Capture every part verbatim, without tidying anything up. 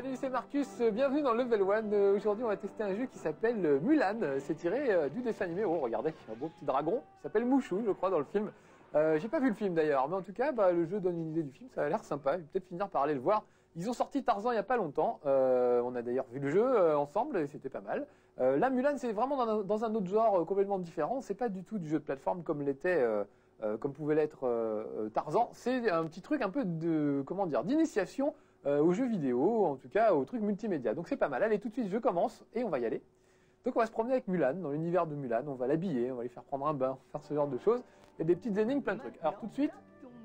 Salut, c'est Marcus, bienvenue dans Level One. Aujourd'hui, on va tester un jeu qui s'appelle Mulan. C'est tiré du dessin animé. Oh, regardez, un beau petit dragon. Il s'appelle Mouchou, je crois, dans le film. Euh, j'ai pas vu le film d'ailleurs, mais en tout cas, bah, le jeu donne une idée du film. Ça a l'air sympa. Je vais peut-être finir par aller le voir. Ils ont sorti Tarzan il y a pas longtemps. Euh, on a d'ailleurs vu le jeu euh, ensemble et c'était pas mal. Euh, là, Mulan, c'est vraiment dans un, dans un autre genre euh, complètement différent. C'est pas du tout du jeu de plateforme comme l'était, euh, euh, comme pouvait l'être euh, Tarzan. C'est un petit truc un peu de, comment dire, d'initiation euh, aux jeux vidéo, en tout cas aux trucs multimédia. Donc c'est pas mal. Allez, tout de suite, je commence et on va y aller. Donc on va se promener avec Mulan, dans l'univers de Mulan. On va l'habiller, on va lui faire prendre un bain, faire ce genre de choses. Il y a des petites énigmes, plein de trucs. Alors tout de suite.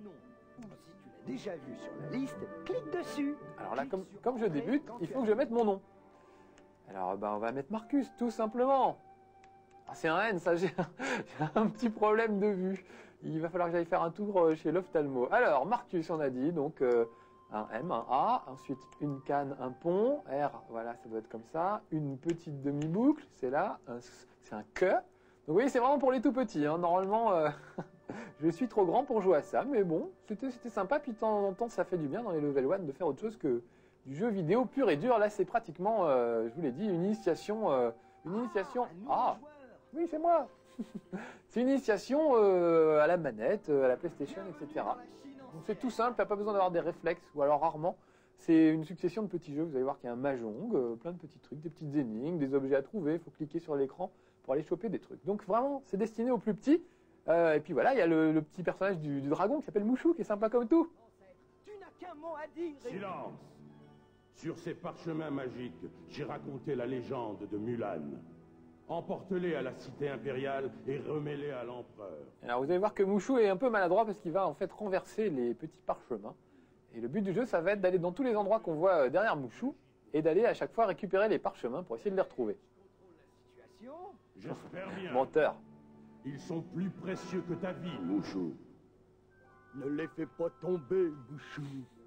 Si tu l'as déjà vu sur la liste, clique dessus. Alors là, comme, comme je débute, il faut que je mette mon nom. Alors ben, on va mettre Marcus, tout simplement. Ah, c'est un N, ça, j'ai un, un petit problème de vue. Il va falloir que j'aille faire un tour chez l'ophtalmo. Alors, Marcus, on a dit, donc euh, un M, un A, ensuite une canne, un pont, R, voilà, ça doit être comme ça, une petite demi-boucle, c'est là, c'est un que. Donc vous voyez, c'est vraiment pour les tout petits, hein. Normalement... Euh, je suis trop grand pour jouer à ça, mais bon, c'était sympa, puis de temps en temps ça fait du bien dans les Level One de faire autre chose que du jeu vidéo pur et dur. Là c'est pratiquement, euh, je vous l'ai dit, une initiation, euh, une initiation, ah, oui c'est moi, c'est une initiation euh, à la manette, à la PlayStation, et cetera. Donc c'est tout simple, t'as pas besoin d'avoir des réflexes, ou alors rarement, c'est une succession de petits jeux, vous allez voir qu'il y a un mahjong, euh, plein de petits trucs, des petites énigmes, des objets à trouver, il faut cliquer sur l'écran pour aller choper des trucs. Donc vraiment, c'est destiné aux plus petits. Euh, et puis voilà, il y a le, le petit personnage du, du dragon qui s'appelle Mouchou, qui est sympa comme tout. Tu n'as qu'un mot à dire. Silence. Sur ces parchemins magiques, j'ai raconté la légende de Mulan. Emporte-les à la cité impériale et remets-les à l'empereur. Alors vous allez voir que Mouchou est un peu maladroit parce qu'il va en fait renverser les petits parchemins. Et le but du jeu, ça va être d'aller dans tous les endroits qu'on voit derrière Mouchou et d'aller à chaque fois récupérer les parchemins pour essayer de les retrouver. J'espère bien. Menteur. Ils sont plus précieux que ta vie, Mouchou. Ne les fais pas tomber, Mouchou.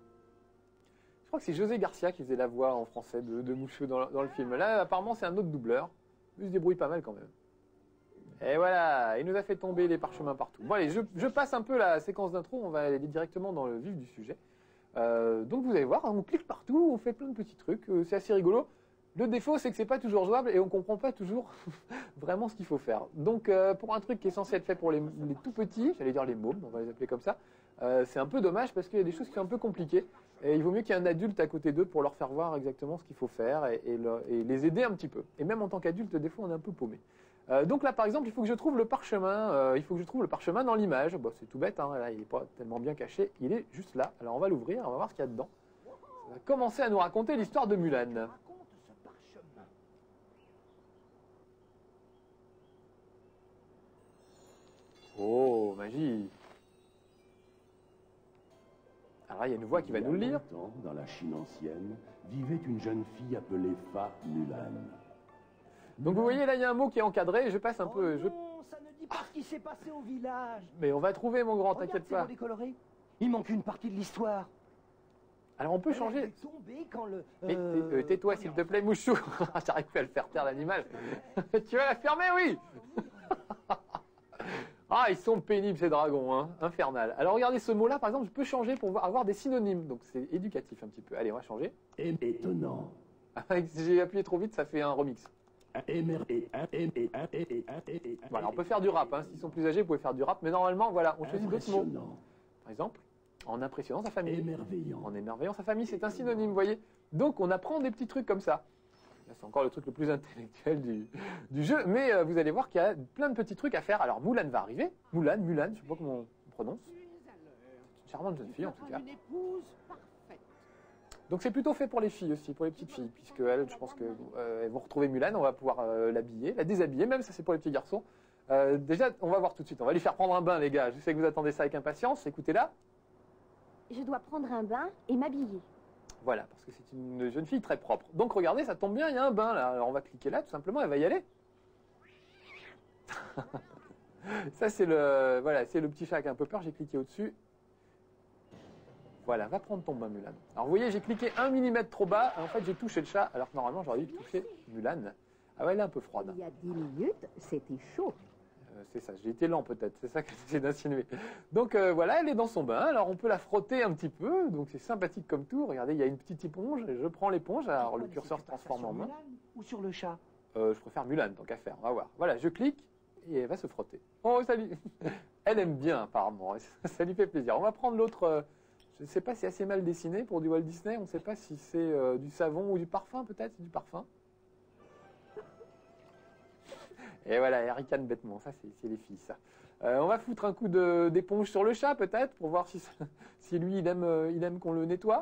Je crois que c'est José Garcia qui faisait la voix en français de, de Mouchou dans, dans le film. Là, apparemment, c'est un autre doubleur. Il se débrouille pas mal quand même. Et voilà, il nous a fait tomber les parchemins partout. Bon allez, je, je passe un peu la séquence d'intro, on va aller directement dans le vif du sujet. Euh, donc vous allez voir, on clique partout, on fait plein de petits trucs, euh, c'est assez rigolo. Le défaut, c'est que c'est pas toujours jouable et on comprend pas toujours vraiment ce qu'il faut faire. Donc, euh, pour un truc qui est censé être fait pour les, les tout petits, j'allais dire les mômes, on va les appeler comme ça, euh, c'est un peu dommage parce qu'il y a des choses qui sont un peu compliquées. Et il vaut mieux qu'il y ait un adulte à côté d'eux pour leur faire voir exactement ce qu'il faut faire et, et, le, et les aider un petit peu. Et même en tant qu'adulte, des fois, on est un peu paumé. Euh, donc là, par exemple, il faut que je trouve le parchemin. Euh, il faut que je trouve le parchemin dans l'image. Bon, c'est tout bête, hein, là, il est pas tellement bien caché. Il est juste là. Alors, on va l'ouvrir, on va voir ce qu'il y a dedans. Ça va commencer à nous raconter l'histoire de Mulan. Oh, magie. Alors là, il y a une voix qui va nous le lire. Il y a longtemps, dans la Chine ancienne, vivait une jeune fille appelée Fa Mulan. Donc vous voyez, là, il y a un mot qui est encadré. Je passe un oh peu... Je... Non, ça ne dit pas ce qui s'est passé au village. Mais on va trouver, mon grand, t'inquiète pas. Décoloré. Il manque une partie de l'histoire. Alors on peut changer... Quand le, Mais euh... tais-toi, s'il te plaît, Mouchou. J'arrive plus à le faire taire, l'animal. Tu vas la fermer, oui. Ah, ils sont pénibles ces dragons, hein, infernal. Alors regardez ce mot-là, par exemple, je peux changer pour avoir des synonymes, donc c'est éducatif un petit peu. Allez, on va changer. Étonnant. Si j'ai appuyé trop vite, ça fait un remix. Voilà, on peut faire du rap, hein. S'ils sont plus âgés, vous pouvez faire du rap, mais normalement, voilà, on choisit d'autres mots. Par exemple, en impressionnant sa famille. Émerveillant. En émerveillant sa famille, c'est un synonyme, vous voyez. Donc on apprend des petits trucs comme ça. C'est encore le truc le plus intellectuel du, du jeu, mais euh, vous allez voir qu'il y a plein de petits trucs à faire. Alors Mulan va arriver, Mulan, Mulan, je sais pas comment on prononce. C'est une charmante jeune fille en tout cas. Donc c'est plutôt fait pour les filles aussi, pour les petites filles, puisque elles, je pense que euh, elles vont retrouver Mulan, on va pouvoir euh, l'habiller, la déshabiller, même ça c'est pour les petits garçons. Euh, déjà, on va voir tout de suite, on va lui faire prendre un bain les gars, je sais que vous attendez ça avec impatience, écoutez-la. Je dois prendre un bain et m'habiller. Voilà, parce que c'est une jeune fille très propre. Donc regardez, ça tombe bien, il y a un bain là. Alors on va cliquer là, tout simplement, elle va y aller. Ça c'est le, voilà, c'est le petit chat qui a un peu peur, j'ai cliqué au-dessus. Voilà, va prendre ton bain Mulan. Alors vous voyez, j'ai cliqué un millimètre trop bas, et en fait j'ai touché le chat, alors que normalement j'aurais dû toucher Mulan. Ah ouais, elle est un peu froide. Il y a dix minutes, c'était chaud. Euh, c'est ça, j'ai été lent peut-être, c'est ça que j'essaie d'insinuer. Donc euh, voilà, elle est dans son bain, alors on peut la frotter un petit peu, donc c'est sympathique comme tout. Regardez, il y a une petite éponge, je prends l'éponge, alors le curseur se transforme en main. Mulan ou sur le chat? Euh, je préfère Mulan, tant qu'à faire, on va voir. Voilà, je clique et elle va se frotter. Oh, salut. Elle aime bien apparemment, ça lui fait plaisir. On va prendre l'autre, euh, je ne sais pas si c'est assez mal dessiné pour du Walt Disney, on ne sait pas si c'est euh, du savon ou du parfum peut-être, c'est du parfum. Et voilà, elle ricane bêtement, ça c'est les filles ça. Euh, on va foutre un coup d'éponge sur le chat peut-être, pour voir si, si lui il aime, euh, il aime qu'on le nettoie.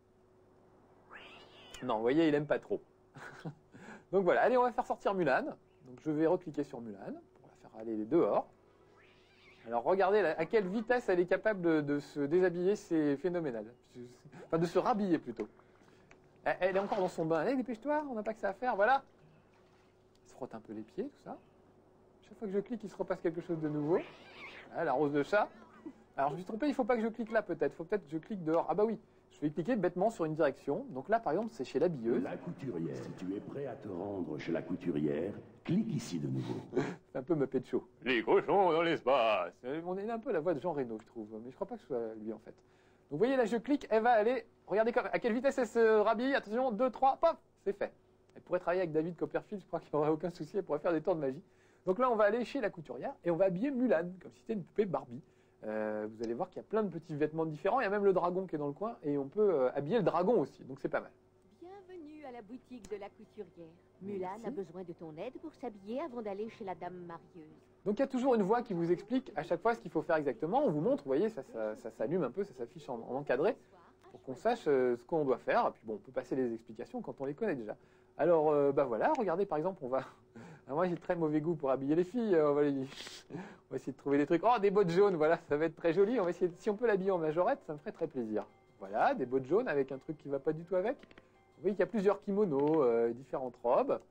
Non, vous voyez, il aime pas trop. Donc voilà, allez, on va faire sortir Mulan. Donc je vais recliquer sur Mulan, pour la faire aller dehors. Alors regardez là, à quelle vitesse elle est capable de, de se déshabiller, c'est phénoménal. Enfin, de se rhabiller plutôt. Elle, elle est encore dans son bain. Allez, dépêche-toi, on n'a pas que ça à faire, voilà. Elle se frotte un peu les pieds, tout ça. Chaque fois que je clique, il se repasse quelque chose de nouveau. Là, la rose de chat. Alors je me suis trompé, il ne faut pas que je clique là peut-être. Il faut peut-être que je clique dehors. Ah bah oui, je vais cliquer bêtement sur une direction. Donc là, par exemple, c'est chez l'habilleuse. La couturière. Si tu es prêt à te rendre chez la couturière, clique ici de nouveau. C'est un peu Muppet Show. Les cochons dans l'espace. On est un peu la voix de Jean Reno, je trouve. Mais je crois pas que ce soit lui en fait. Donc vous voyez là, je clique, elle va aller. Regardez comme, à quelle vitesse elle se rhabille. Attention, deux, trois, pop, c'est fait. Elle pourrait travailler avec David Copperfield, je crois qu'il n'y aurait aucun souci, elle pourrait faire des tours de magie. Donc là, on va aller chez la couturière et on va habiller Mulan, comme si c'était une poupée Barbie. Euh, vous allez voir qu'il y a plein de petits vêtements différents. Il y a même le dragon qui est dans le coin et on peut euh, habiller le dragon aussi. Donc c'est pas mal. Bienvenue à la boutique de la couturière. Mulan Merci. a besoin de ton aide pour s'habiller avant d'aller chez la dame marieuse. Donc il y a toujours une voix qui vous explique à chaque fois ce qu'il faut faire exactement. On vous montre, vous voyez, ça, ça, ça s'allume un peu, ça s'affiche en, en encadré pour qu'on sache euh, ce qu'on doit faire. Et puis bon, on peut passer les explications quand on les connaît déjà. Alors, euh, bah voilà, regardez par exemple, on va... Alors, moi j'ai très mauvais goût pour habiller les filles, on va, les... on va essayer de trouver des trucs. Oh, des bottes jaunes, voilà, ça va être très joli. On va essayer de... Si on peut l'habiller en majorette, ça me ferait très plaisir. Voilà, des bottes jaunes avec un truc qui ne va pas du tout avec. Vous voyez qu'il y a plusieurs kimonos, euh, différentes robes.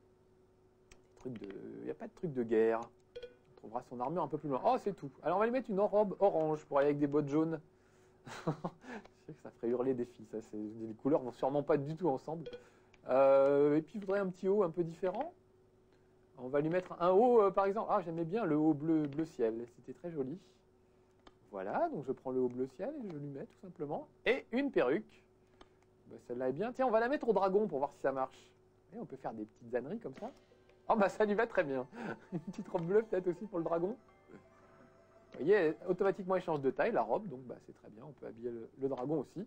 Des trucs de... Il n'y a pas de truc de guerre. On trouvera son armure un peu plus loin. Oh, c'est tout. Alors on va lui mettre une robe orange pour aller avec des bottes jaunes. Je sais que ça ferait hurler des filles, ça. Les couleurs vont sûrement pas du tout ensemble. Euh, et puis, je voudrais un petit haut un peu différent. On va lui mettre un haut, euh, par exemple. Ah, j'aimais bien le haut bleu, bleu ciel. C'était très joli. Voilà, donc je prends le haut bleu ciel et je lui mets tout simplement. Et une perruque. Ben, celle-là est bien. Tiens, on va la mettre au dragon pour voir si ça marche. Et on peut faire des petites âneries comme ça. Oh, bah ça lui va très bien. Une petite robe bleue peut-être aussi pour le dragon. Vous voyez, automatiquement, elle change de taille, la robe. Donc, bah, c'est très bien. On peut habiller le, le dragon aussi.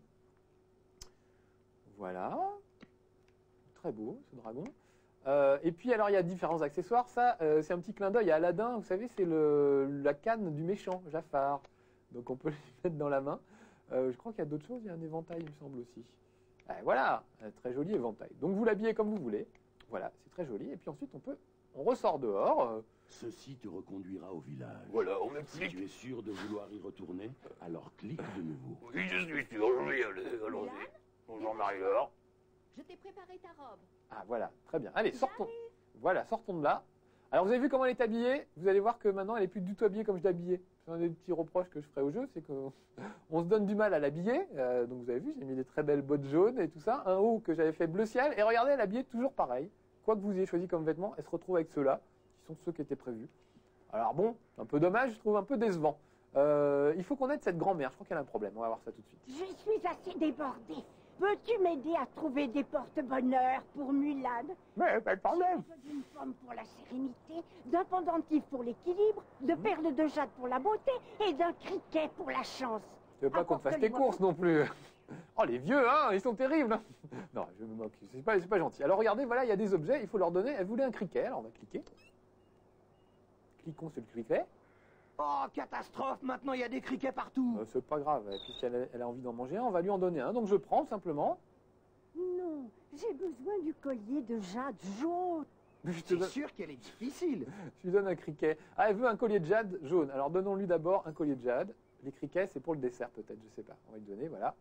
Voilà. Très beau, ce dragon. Euh, et puis, alors, il y a différents accessoires. Ça, euh, c'est un petit clin d'œil à Aladdin. Vous savez, c'est la canne du méchant, Jafar. Donc, on peut le mettre dans la main. Euh, je crois qu'il y a d'autres choses. Il y a un éventail, il me semble aussi. Euh, voilà, un très joli éventail. Donc, vous l'habillez comme vous voulez. Voilà, c'est très joli. Et puis ensuite, on peut, on ressort dehors. Euh, Ceci te reconduira au village. Voilà, on Si m'explique. tu es sûr de vouloir y retourner, alors clique de nouveau. Oui, je suis sûr, je vais y aller. Allons-y. Bonjour Marie-Laure. Je t'ai préparé ta robe. Ah, voilà, très bien. Allez, sortons. Voilà, sortons de là. Alors, vous avez vu comment elle est habillée? Vous allez voir que maintenant, elle est plus du tout habillée comme je l'habillais. C'est un des petits reproches que je ferai au jeu, c'est qu'on se donne du mal à l'habiller. Euh, donc, vous avez vu, j'ai mis des très belles bottes jaunes et tout ça. Un haut que j'avais fait bleu ciel. Et regardez, elle est habillée toujours pareil. Quoi que vous ayez choisi comme vêtements, elle se retrouve avec ceux-là, qui sont ceux qui étaient prévus. Alors bon, un peu dommage, je trouve un peu décevant. Euh, il faut qu'on aide cette grand-mère, je crois qu'elle a un problème, on va voir ça tout de suite. Je suis assez débordée. Peux-tu m'aider à trouver des porte-bonheur pour Mulan? Mais pas de problème. J'ai besoin d'une pomme pour la sérénité, d'un pendentif pour l'équilibre, de perles de jade pour la beauté et d'un criquet pour la chance. Tu veux pas qu'on te fasse tes Apporte-le-moi. courses non plus? Oh, les vieux, hein, ils sont terribles. Non, je me moque, c'est pas, c'est pas gentil. Alors regardez, voilà, il y a des objets, il faut leur donner. Elle voulait un criquet, alors on va cliquer. Cliquons sur le criquet. Oh, catastrophe, maintenant il y a des criquets partout. Euh, c'est pas grave, puisqu'elle a, elle a envie d'en manger un, on va lui en donner un. Donc je prends simplement. Non, j'ai besoin du collier de jade jaune. Je, te C'est donne, sûr qu'elle est difficile. je lui donne un criquet. Ah, elle veut un collier de jade jaune. Alors donnons-lui d'abord un collier de jade. Les criquets, c'est pour le dessert peut-être, je sais pas. On va lui donner, voilà.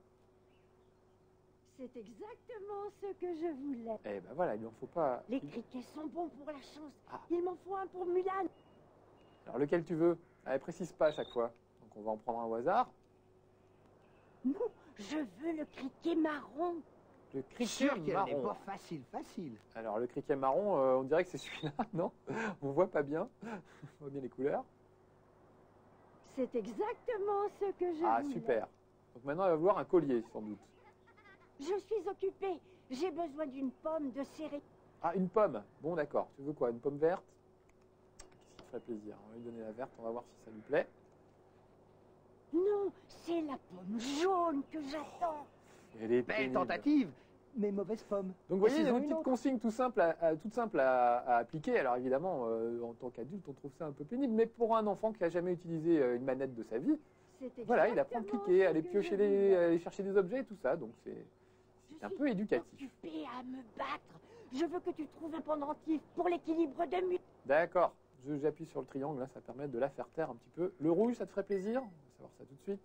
C'est exactement ce que je voulais. Eh ben voilà, il lui en faut pas. Les criquets sont bons pour la chance. Ah. Il m'en faut un pour Mulan. Alors lequel tu veux? Elle précise pas à chaque fois. Donc on va en prendre un au hasard. Non, je veux le criquet marron. Le criquet Sûr qu'elle n'est marron. pas facile, facile. Alors, le criquet marron, euh, on dirait que c'est celui-là, non? On voit pas bien. On voit bien les couleurs. C'est exactement ce que je Ah, voulais. super. Donc maintenant, elle va vouloir un collier, sans doute. Je suis occupée. J'ai besoin d'une pomme de céréales. Ah, une pomme. Bon, d'accord. Tu veux quoi? Une pomme verte? Qu'est-ce qui ferait plaisir? On va lui donner la verte, on va voir si ça lui plaît. Non, c'est la pomme jaune que j'attends. Elle est Belle pénible. tentative, mais mauvaise pomme. Donc vous voyez, il y a Essayons une une petite autre. consigne tout simple à, à- toute simple à, à appliquer. Alors évidemment, euh, en tant qu'adulte, on trouve ça un peu pénible, mais pour un enfant qui n'a jamais utilisé euh, une manette de sa vie, C'est voilà, il apprend à exactement cliquer, ce à aller que piocher je des, voulais. à aller chercher des objets et tout ça. Donc c'est Je c'est un suis peu éducatif. occupée à me battre. Je veux que tu trouves un pendentif pour l'équilibre de mu. D'accord. Je- J'appuie sur le triangle, là, ça permet de la faire taire un petit peu. Le rouge, ça te ferait plaisir? On va savoir ça tout de suite.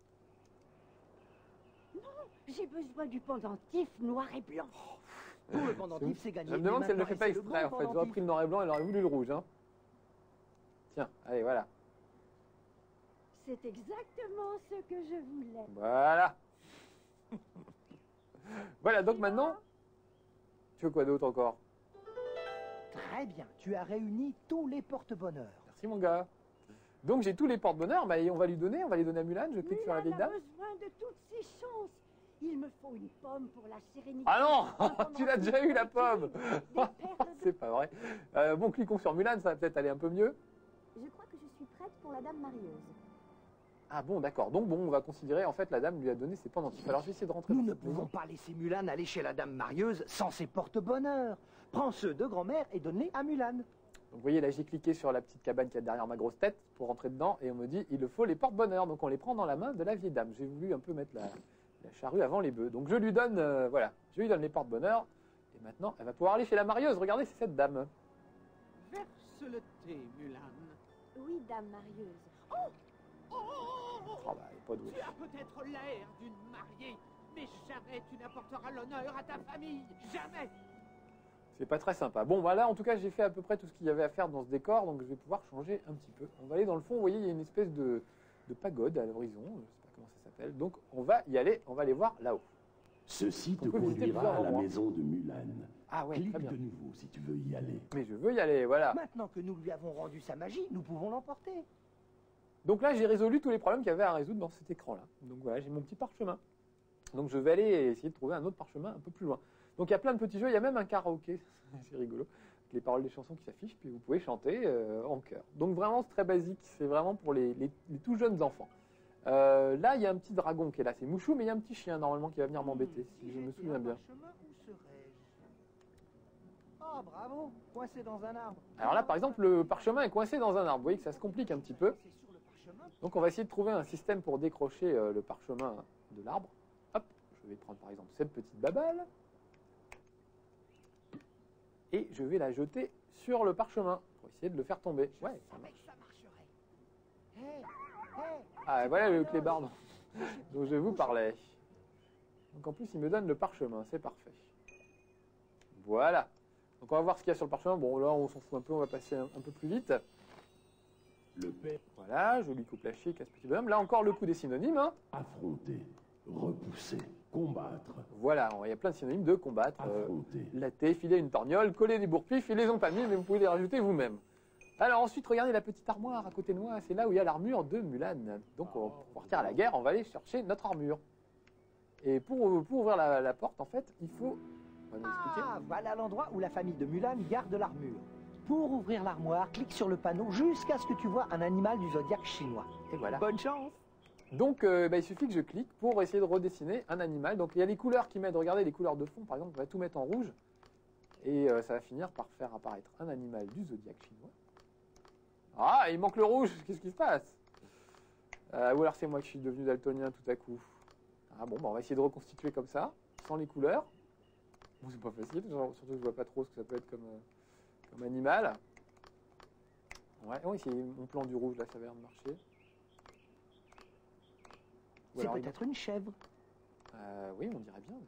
J'ai besoin du pendentif noir et blanc. Pour le pendentif, c'est gagné. Je me Mais demande si elle ne le maintenant, fait pas essaie le exprès. bon En fait, j'aurais pendentif. pris le noir et blanc, elle aurait voulu le rouge. Hein. Tiens, allez, voilà. C'est exactement ce que je voulais. Voilà. Voilà, donc maintenant, tu veux quoi d'autre encore? Très bien, tu as réuni tous les porte-bonheur. Merci mon gars. Donc j'ai tous les porte-bonheur, bah, on va lui donner, on va les donner à Mulan, je clique sur la vieille Mulan a dame. besoin de toutes ses chances. Il me faut une pomme pour la sérénité. Ah non, un tu l'as déjà eu la pomme. pendentif, des perles de- C'est pas vrai. Euh, bon, cliquons sur Mulan, ça va peut-être aller un peu mieux. Je crois que je suis prête pour la dame marieuse. Ah bon, d'accord. Donc bon, on va considérer, en fait, la dame lui a donné ses pendentifs. Alors je vais essayer de rentrer Nous dans ne cette pouvons maison. pas laisser Mulan aller chez la dame marieuse sans ses porte-bonheur. Prends ceux de grand-mère et donne-les à Mulan. Donc vous voyez, là j'ai cliqué sur la petite cabane qui est derrière ma grosse tête pour rentrer dedans et on me dit, il le faut les porte-bonheur. Donc on les prend dans la main de la vieille dame. J'ai voulu un peu mettre la, la charrue avant les bœufs. Donc je lui donne, euh, voilà, je lui donne les porte-bonheur. Et maintenant, elle va pouvoir aller chez la marieuse. Regardez, c'est cette dame. Verse le thé, Mulan. Oui, dame marieuse. Oh, Oh bah, elle est pas douée. tu as peut-être l'air d'une mariée, mais jamais tu n'apporteras l'honneur à ta famille. Jamais. C'est pas très sympa. Bon, voilà, en tout cas, j'ai fait à peu près tout ce qu'il y avait à faire dans ce décor, donc je vais pouvoir changer un petit peu. On va aller dans le fond, vous voyez, il y a une espèce de, de pagode à l'horizon, je sais pas comment ça s'appelle. Donc, on va y aller, on va aller voir là-haut. Ceci te On peut visiter conduira plusieurs à la endroits. maison de Mulan. Ah ouais, Clique très bien. de nouveau si tu veux y aller. Mais je veux y aller, voilà. Maintenant que nous lui avons rendu sa magie, nous pouvons l'emporter. Donc là, j'ai résolu tous les problèmes qu'il y avait à résoudre dans cet écran-là. Donc voilà, j'ai mon petit parchemin. Donc je vais aller essayer de trouver un autre parchemin un peu plus loin. Donc il y a plein de petits jeux, il y a même un karaoké, c'est rigolo, avec les paroles des chansons qui s'affichent, puis vous pouvez chanter euh, en chœur. Donc vraiment, c'est très basique, c'est vraiment pour les, les- les tout jeunes enfants. Euh, là, il y a un petit dragon qui est là, c'est Mouchou, mais il y a un petit chien normalement qui va venir m'embêter, si je me souviens bien. Où serais-je? Ah, bravo, coincé dans un arbre. Alors là, par exemple, le parchemin est coincé dans un arbre, vous voyez que ça se complique un petit peu. C'est sur le parchemin. Donc on va essayer de trouver un système pour décrocher euh, le parchemin de l'arbre. Hop, je vais prendre par exemple cette petite babale. Et je vais la jeter sur le parchemin pour essayer de le faire tomber. Ouais, ça savais marche. que ça marcherait. Hé, hé, Ah, voilà le clébard dont dont je vous parlais. Donc en plus, il me donne le parchemin, c'est parfait. Voilà. Donc on va voir ce qu'il y a sur le parchemin. Bon, là, on s'en fout un peu, on va passer un, un peu plus vite. Le père Voilà, je lui coupe la chic à ce petit bonhomme. Là encore, le coup des synonymes. Hein. affronter, repousser, combattre, Voilà, il y a plein de synonymes de combattre. euh, affronter. latter, filer une torgnole, coller des bourre-pifs, ils les ont pas mis, mais vous pouvez les rajouter vous-même. Alors ensuite, regardez la petite armoire à côté de moi, c'est là où il y a l'armure de Mulan. Donc on va pour partir à la guerre, on va aller chercher notre armure. Et pour, pour ouvrir la, la porte, en fait, il faut... On va nous expliquer. Ah, voilà l'endroit où la famille de Mulan garde l'armure. Pour ouvrir l'armoire, clique sur le panneau jusqu'à ce que tu vois un animal du zodiaque chinois. Et voilà. Bonne chance. Donc euh, bah, il suffit que je clique pour essayer de redessiner un animal. Donc il y a les couleurs qui m'aident. Regardez les couleurs de fond, par exemple, on va tout mettre en rouge. Et euh, ça va finir par faire apparaître un animal du zodiaque chinois. Ah, il manque le rouge, qu'est-ce qui se passe? euh, Ou alors c'est moi qui suis devenu daltonien tout à coup. Ah bon, bah, on va essayer de reconstituer comme ça, sans les couleurs. Bon, c'est pas facile, genre, surtout que je vois pas trop ce que ça peut être comme, euh, comme animal. Ouais, oui, c'est mon plan du rouge, là, ça va l'air de marcher. Ou C'est alors, il peut-être une chèvre. Euh, oui, on dirait bien.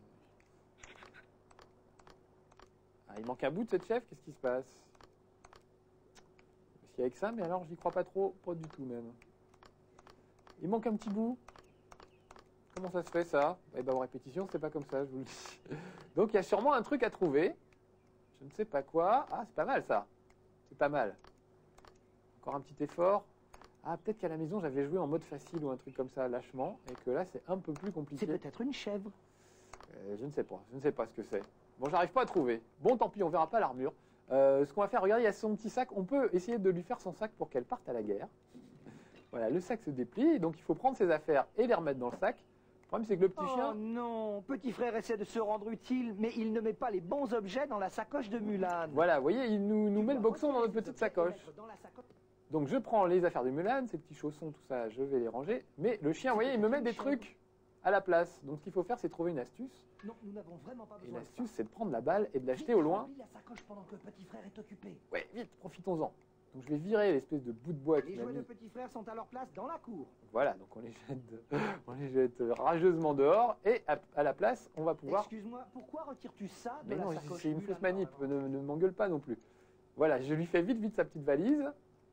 Ah, il manque un bout de cette chèvre, qu'est-ce qui se passe? S'il y a avec ça, mais alors j'y crois pas trop, pas du tout même. Il manque un petit bout. Comment ça se fait ça? Eh ben en répétition, c'est pas comme ça, je vous le dis. Donc il y a sûrement un truc à trouver. Je ne sais pas quoi. Ah, c'est pas mal ça. C'est pas mal. Encore un petit effort. Ah, peut-être qu'à la maison, j'avais joué en mode facile ou un truc comme ça, lâchement, et que là, c'est un peu plus compliqué. C'est peut-être une chèvre. Euh, je ne sais pas. Je ne sais pas ce que c'est. Bon, j'arrive pas à trouver. Bon, tant pis, on verra pas l'armure. Euh, ce qu'on va faire, regardez, il y a son petit sac. On peut essayer de lui faire son sac pour qu'elle parte à la guerre. Voilà, le sac se déplie, donc il faut prendre ses affaires et les remettre dans le sac. Le problème, c'est que le petit Oh chien... non, petit frère essaie de se rendre utile, mais il ne met pas les bons objets dans la sacoche de Mulan. Voilà, vous voyez, il nous, nous met le boxon dans notre petite sacoche. Dans la sacoche. Donc je prends les affaires de Mulan, ses petits chaussons, tout ça, je vais les ranger. Mais le chien, vous voyez, il me met des trucs à la place. Donc ce qu'il faut faire, c'est trouver une astuce. Non, nous n'avons vraiment pas Et besoin de l'astuce, ça. c'est de prendre la balle et de l'acheter Vite, au loin. remplis la sacoche pendant que petit frère est occupé. Ouais, vite, profitons-en. Donc je vais virer l'espèce de bout de bois Les qu'il m'a jouets de mis. petit frère sont à leur place dans la cour. Voilà, donc on les jette, on les jette rageusement dehors. Et à, à la place, on va pouvoir... Excuse-moi, pourquoi retires-tu ça de Mais la non, sacoche c'est une Mulan fausse manip, par ne, avant? ne m'engueule pas non plus. Voilà, je lui fais vite, vite sa petite valise.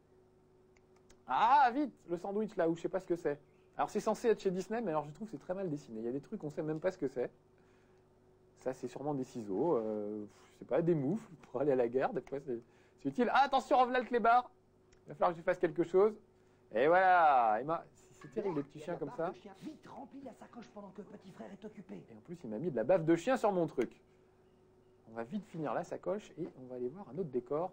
Ah, vite, le sandwich là, où je sais pas ce que c'est. Alors c'est censé être chez Disney, mais alors je trouve que c'est très mal dessiné. Il y a des trucs, on sait même pas ce que c'est. Ça, c'est sûrement des ciseaux, euh, je sais pas, des moufles pour aller à la guerre. Des fois, c'est c'est utile. Ah, attention, revenez le clébard. Il va falloir que je fasse quelque chose. Et voilà, Emma, c'est c'est terrible les petits Et à chiens la comme barre ça. de chien. Vite, remplis la sacoche pendant que petit frère est occupé. Et en plus, il m'a mis de la bave de chien sur mon truc. On va vite finir la sacoche et on va aller voir un autre décor.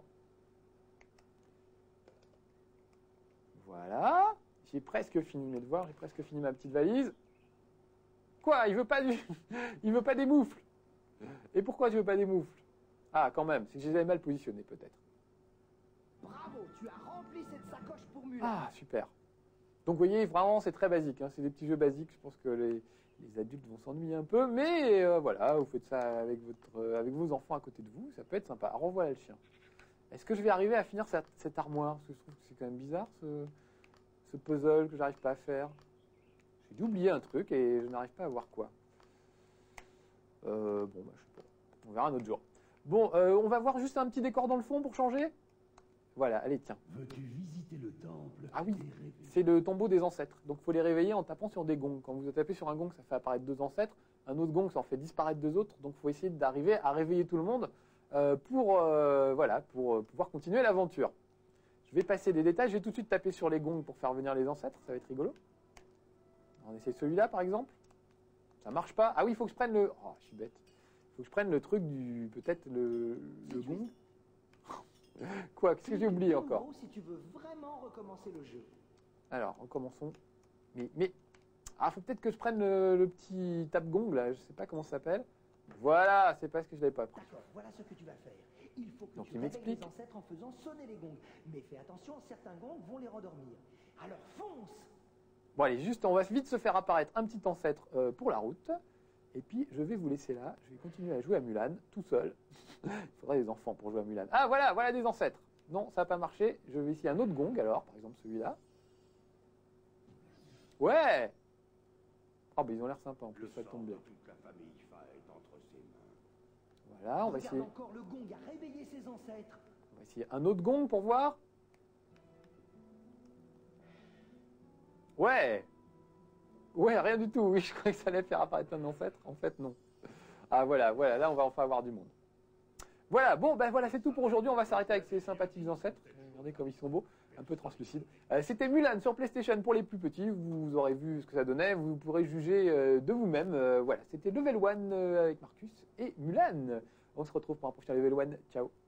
Voilà. J'ai presque fini mes devoirs, j'ai presque fini ma petite valise. Quoi? Il veut pas du... Il veut pas des moufles. Et pourquoi tu veux pas des moufles? Ah, quand même, c'est que je les avais mal positionnés peut-être. Bravo, tu as rempli cette sacoche pour Mulan. Ah, super. Donc vous voyez, vraiment, c'est très basique. Hein. C'est des petits jeux basiques. Je pense que les, les adultes vont s'ennuyer un peu. Mais euh, voilà, vous faites ça avec, votre, euh, avec vos enfants à côté de vous. Ça peut être sympa. Alors, revoilà le chien. Est-ce que je vais arriver à finir cette, cette armoire? Parce que je trouve que c'est quand même bizarre, ce, ce puzzle que j'arrive pas à faire. J'ai dû oublier un truc et je n'arrive pas à voir quoi. Euh, bon, bah, je sais pas. On verra un autre jour. Bon, euh, on va voir juste un petit décor dans le fond pour changer. Voilà, allez, tiens. Veux-tu visiter le temple Ah oui, et rêver? c'est le tombeau des ancêtres. Donc il faut les réveiller en tapant sur des gongs. Quand vous tapez sur un gong, ça fait apparaître deux ancêtres. Un autre gong, ça en fait disparaître deux autres. Donc il faut essayer d'arriver à réveiller tout le monde euh, pour, euh, voilà, pour euh, pouvoir continuer l'aventure. Je vais passer des détails. Je vais tout de suite taper sur les gongs pour faire venir les ancêtres. Ça va être rigolo. On essaie celui-là, par exemple. Ça marche pas. Ah oui, il faut que je prenne le... Oh, je suis bête. Il faut que je prenne le truc du... Peut-être le, le gong. Quoi? Qu'est-ce que j'ai oublié encore? Si tu veux vraiment recommencer le jeu. Alors, recommençons. Mais, mais, ah, faut peut-être que je prenne le, le petit tape-gong, là, je sais pas comment ça s'appelle. Voilà, c'est parce que je l'avais pas pris. D'accord, voilà ce que tu vas faire. Il faut que Donc, tu il réveilles m'explique. les ancêtres en faisant sonner les gongs. Mais fais attention, certains gongs vont les rendormir. Alors fonce! Bon, allez, juste, on va vite se faire apparaître un petit ancêtre euh, pour la route. Et puis, je vais vous laisser là. Je vais continuer à jouer à Mulan, tout seul. Il faudrait des enfants pour jouer à Mulan. Ah, voilà, voilà des ancêtres. Non, ça n'a pas marché. Je vais essayer un autre gong, alors, par exemple celui-là. Ouais! Ah, bah, ils ont l'air sympas, en plus, Le ça sang tombe bien. de toute la famille faille entre ses mains. Voilà, on va Regarde essayer, encore le gong à réveiller ses ancêtres. on va essayer un autre gong pour voir. Ouais! Ouais, rien du tout. Oui, je croyais que ça allait faire apparaître un ancêtre. En fait, non. Ah, voilà, voilà, là, on va enfin avoir du monde. Voilà, bon, ben voilà, c'est tout pour aujourd'hui. On va s'arrêter avec ces sympathiques ancêtres. Regardez comme ils sont beaux, un peu translucides. Euh, C'était Mulan sur PlayStation pour les plus petits. Vous aurez vu ce que ça donnait. Vous pourrez juger euh, de vous-même. Euh, voilà, c'était Level un euh, avec Marcus et Mulan. On se retrouve pour un prochain Level un. Ciao.